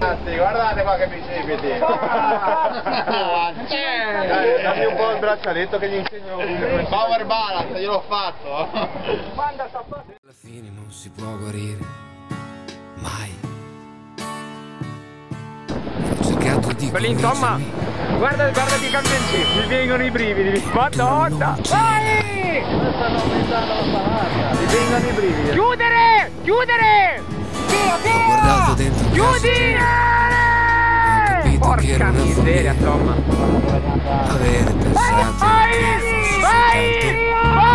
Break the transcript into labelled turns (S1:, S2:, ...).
S1: ragazzi, guardate qua che bicipiti. Dammi un po' il braccialetto che gli insegno un power balance, gliel'ho fatto.
S2: Alla fine non si può guarire mai. Ho cercato di
S3: Quelli insomma, guarda i campioncini, mi vengono i brividi. Madonna! Vai!
S1: Stanno aumentando la salata. Mi vengono i brividi.
S3: Chiudere! Chiudere! Via,
S2: Ho
S3: via!
S2: guardato dentro
S3: Chiudi! Porca miseria, insomma.
S2: avere pensato che fosse
S3: Vai!
S2: soltanto
S3: Vai!